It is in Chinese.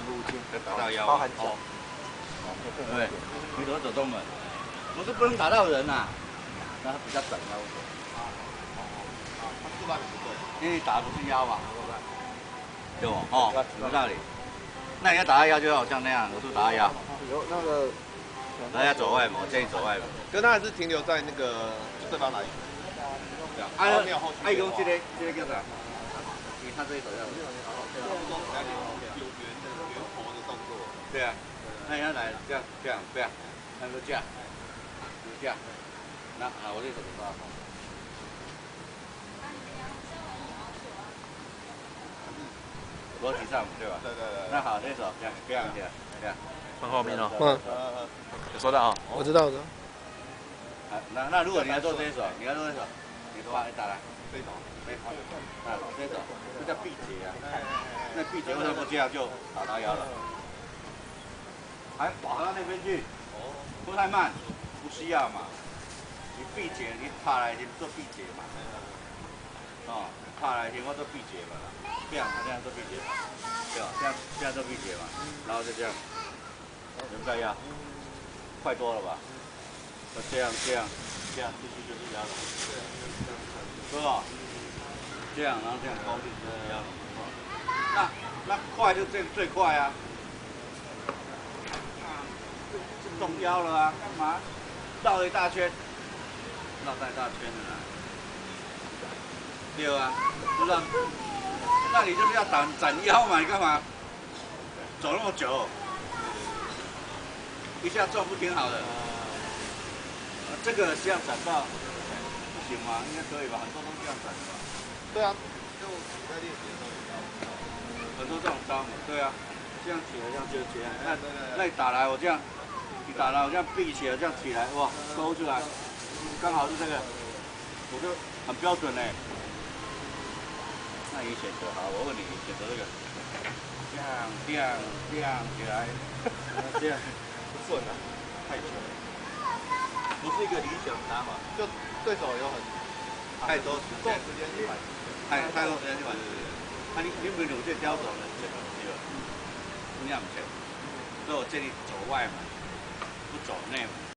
路径， 打到腰， 包含脚。 对，你走中门，我是不能打到人呐，那它比较整腰。 他出发点不对， 因为打不是腰嘛，对不？哦，有道理。那你要打到腰，就好像那样，我是打到腰。 有那个， 人家走外门，我建议走外门。 可是他还是停留在那个对方哪里？ 对啊， 没有后续。 爱公这个叫啥？他这一手要。 有圆头的动作。 对啊，那你要来这样，不要，那个这样，这样。那好，我这手抓。逻辑上对吧？对。那好，这手这样， 放后面哦。有收到啊？ 我知道。 那如果你要做这一手，你打来。 这一手。 这手，这叫臂节啊。那臂节为什么不这样就打到腰了？还滑到那边去？不太慢，不需要嘛。你臂节，你拍来你做臂节嘛。哦，拍来先我做臂节嘛。这样做臂节嘛，对吧？这样做臂节嘛，然后就这样，有没有压？快多了吧？这样，继续就是压了，是吧？这样，然后这样高力就是压了。那快就最快啊！这中腰了啊，干嘛？绕一大圈的啦。对啊，是不是？那你就是要斩腰嘛，你干嘛走那么久？一下撞不挺好的？这个这样斩到不行吗？应该可以吧？很多都这样斩的。 对啊，就在练习的时候也要。 很多这种招嘛，对啊，这样起来，这样就起来。那你打来我这样，你打来我这样闭起来，这样起来，哇，勾出来，刚好是这个，我就很标准嘞。那你选择好，我问你，选择这个，这样起来，这样不顺啊，太久了，不是一个理想打法，就对手有太多时间去反应， 太多时间去反应。那你没有这雕琢的这个机会，你也唔切，所以我建议走外门，不走内门。